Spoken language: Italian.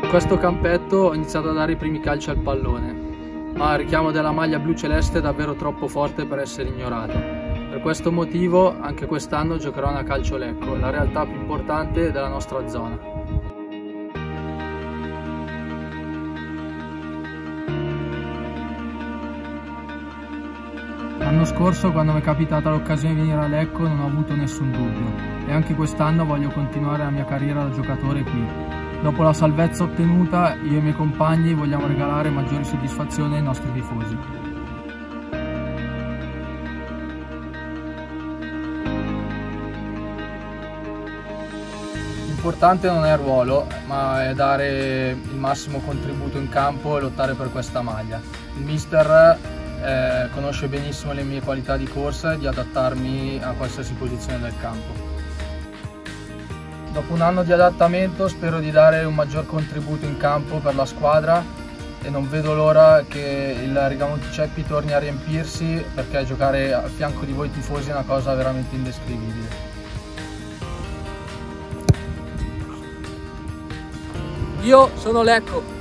questo campetto ho iniziato a dare i primi calci al pallone, ma il richiamo della maglia blu celeste è davvero troppo forte per essere ignorato. Per questo motivo anche quest'anno giocherò a Calcio Lecco, la realtà più importante della nostra zona. L'anno scorso, quando mi è capitata l'occasione di venire a Lecco, non ho avuto nessun dubbio e anche quest'anno voglio continuare la mia carriera da giocatore qui. Dopo la salvezza ottenuta, io e i miei compagni vogliamo regalare maggiori soddisfazioni ai nostri tifosi. L'importante non è il ruolo, ma è dare il massimo contributo in campo e lottare per questa maglia. Il mister conosce benissimo le mie qualità di corsa e di adattarmi a qualsiasi posizione del campo. Dopo un anno di adattamento spero di dare un maggior contributo in campo per la squadra e non vedo l'ora che il Rigamonti Ceppi torni a riempirsi, perché giocare a fianco di voi tifosi è una cosa veramente indescrivibile. Io sono Lecco.